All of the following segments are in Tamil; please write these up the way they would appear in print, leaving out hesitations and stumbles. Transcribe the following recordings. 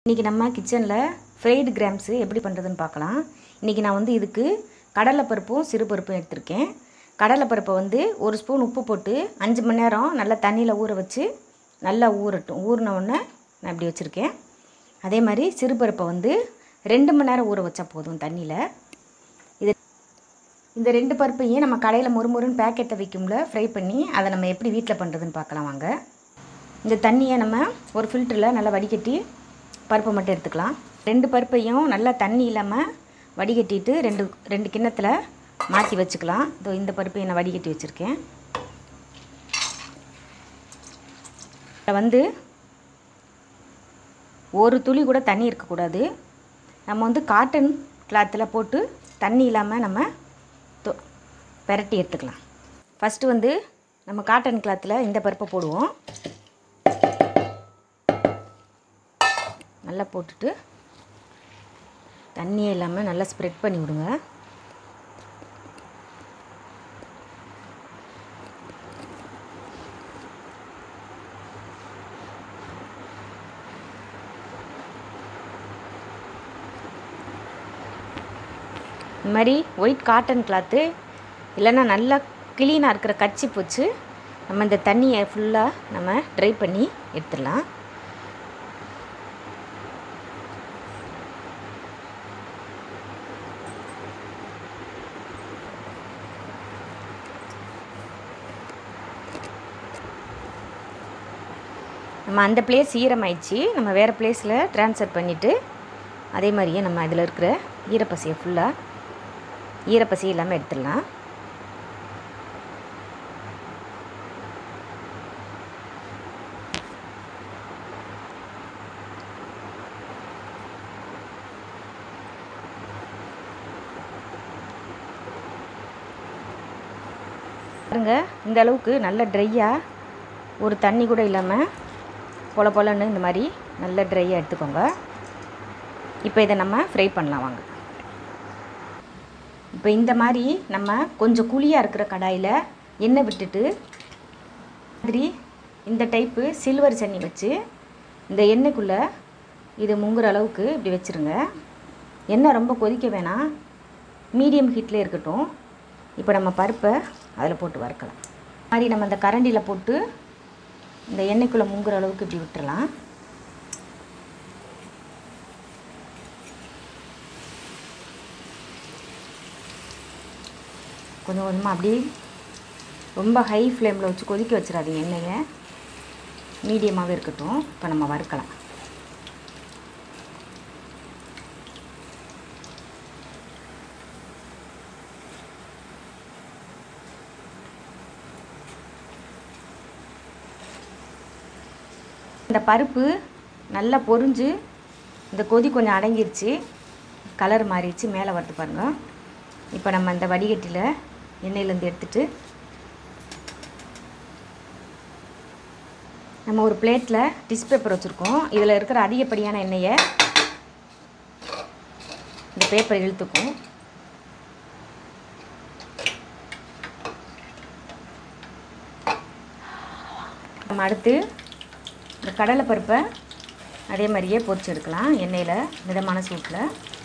இன்றைக்கி நம்ம கிச்சனில் ஃப்ரைடு கிராம்ஸு எப்படி பண்ணுறதுன்னு பார்க்கலாம். இன்றைக்கி நான் வந்து இதுக்கு கடலைப்பருப்பும் சிறுபருப்பும் எடுத்திருக்கேன். கடலைப்பருப்பை வந்து ஒரு ஸ்பூன் உப்பு போட்டு 5 மணி நேரம் நல்லா தண்ணியில் ஊற வச்சு நல்லா ஊறட்டும். ஊறின உடனே நான் இப்படி வச்சுருக்கேன். அதே மாதிரி சிறுபருப்பை வந்து 2 மணி நேரம் ஊற வச்சா போதும் தண்ணியில். இந்த 2 பருப்பையும் நம்ம கடையில் முறுமுறுன்னு பேக்கெட்டை வைக்கும்ல ஃப்ரை பண்ணி அதை நம்ம எப்படி வீட்டில் பண்ணுறதுன்னு பார்க்கலாம் வாங்க. இந்த தண்ணியை நம்ம ஒரு ஃபில்டரில் நல்லா வடிகட்டி பருப்பை மட்டும் எடுத்துக்கலாம். 2 பருப்பையும் நல்லா தண்ணி இல்லாமல் வடிகட்டிட்டு ரெண்டு கிண்ணத்தில் மாற்றி வச்சுக்கலாம். இந்த பருப்பையை நான் வடிகட்டி வச்சுருக்கேன். இதில் வந்து ஒரு துளி கூட தண்ணி இருக்கக்கூடாது. நம்ம வந்து காட்டன் கிளாத்தில் போட்டு தண்ணி இல்லாமல் நம்ம பெரட்டி எடுத்துக்கலாம். ஃபஸ்ட்டு வந்து நம்ம காட்டன் கிளாத்தில் இந்த பருப்பை போடுவோம். நல்லா போட்டுட்டு தண்ணியே இல்லாமல் நல்லா ஸ்ப்ரெட் பண்ணி விடுங்க. இந்த மாதிரி ஒயிட் காட்டன் கிளாத்து இல்லைன்னா நல்லா க்ளீனாக இருக்கிற கர்ச்சீப் வச்சு நம்ம இந்த தண்ணியை ஃபுல்லாக நம்ம ட்ரை பண்ணி எடுத்துடலாம். நம்ம அந்த பிளேஸ் ஈரமாயிடுச்சு. நம்ம வேறு பிளேஸில் ட்ரான்ஸ்ஃபர் பண்ணிவிட்டு அதே மாதிரியே நம்ம அதில் இருக்கிற ஈரப்பசையை ஃபுல்லாக ஈரப்பசி இல்லாமல் எடுத்துடலாம். பாருங்க, இந்த அளவுக்கு நல்ல ட்ரையாக ஒரு தண்ணி கூட இல்லாமல் பொல பொலன்னு இந்த மாதிரி நல்ல ட்ரையாக எடுத்துக்கோங்க. இப்போ இதை நம்ம ஃப்ரை பண்ணலாம் வாங்க. இப்போ இந்த மாதிரி நம்ம கொஞ்சம் குழியாக இருக்கிற கடாயில் எண்ணெய் விட்டுட்டு மாதிரி இந்த டைப்பு சில்வர் சன்னி வச்சு இந்த எண்ணெய்க்குள்ளே இது முங்குற அளவுக்கு இப்படி வச்சுருங்க. எண்ணெய் ரொம்ப கொதிக்க வேணாம், மீடியம் ஹீட்டில் இருக்கட்டும். இப்போ நம்ம பருப்பை அதில் போட்டு வறுக்கலாம். மாதிரி நம்ம இந்த கரண்டியில் போட்டு இந்த எண்ணெய்க்குள்ளே முங்குற அளவுக்கு இப்படி விட்டுறலாம். கொஞ்சம் கொஞ்சமாக அப்படி ரொம்ப ஹை ஃப்ளேமில் வச்சு கொதிக்க வச்சிடாதீங்க. எண்ணெயை மீடியமாகவே இருக்கட்டும். இப்போ நம்ம வறுக்கலாம். இந்த பருப்பு நல்லா பொரிஞ்சு இந்த கொதி கொஞ்சம் அடங்கிருச்சு, கலர் மாறிடுச்சு, மேலே வருது பாருங்கள். இப்போ நம்ம இந்த வடிகட்டியில் எண்ணெயிலேருந்து எடுத்துட்டு நம்ம ஒரு பிளேட்டில் டிஷ் பேப்பர் வச்சுருக்கோம். இதில் இருக்கிற அதிகப்படியான எண்ணெயை இந்த பேப்பர் இழுத்துக்கும். நம்ம அடுத்து இந்த கடலைப்பருப்பை அதே மாதிரியே பொரிச்சு எடுக்கலாம். எண்ணெயில் மிதமான சூட்டில்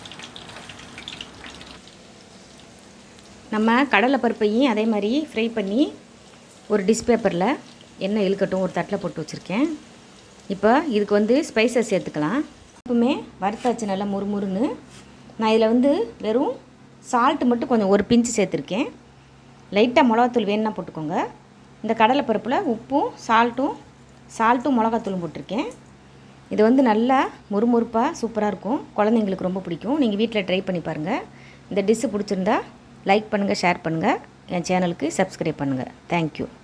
நம்ம கடலைப்பருப்பையும் அதே மாதிரி ஃப்ரை பண்ணி ஒரு டிஷ் பேப்பரில் எண்ணெய் இழுக்கட்டும் ஒரு தட்டில் போட்டு வச்சுருக்கேன். இப்போ இதுக்கு வந்து ஸ்பைசஸ் சேர்த்துக்கலாம். எப்பவுமே வறுத்தாச்சு நல்லா முறுமுறுன்னு. நான் இதில் வந்து வெறும் சால்ட்டு மட்டும் கொஞ்சம் ஒரு பிஞ்சு சேர்த்துருக்கேன். லைட்டாக மிளகாத்தூள் வேணுன்னா போட்டுக்கோங்க. இந்த கடலைப்பருப்பில் உப்பும் சால்ட்டும் மிளகாத்தூளும் போட்டிருக்கேன். இது வந்து நல்லா முறுமுறுப்பாக சூப்பராக இருக்கும். குழந்தைங்களுக்கு ரொம்ப பிடிக்கும். நீங்கள் வீட்டில் ட்ரை பண்ணி பாருங்கள். இந்த டிஷ்ஷு பிடிச்சிருந்தா லைக் பண்ணுங்கள், ஷேர் பண்ணுங்கள், என் சேனலுக்கு சப்ஸ்கிரைப் பண்ணுங்கள். தேங்க்யூ.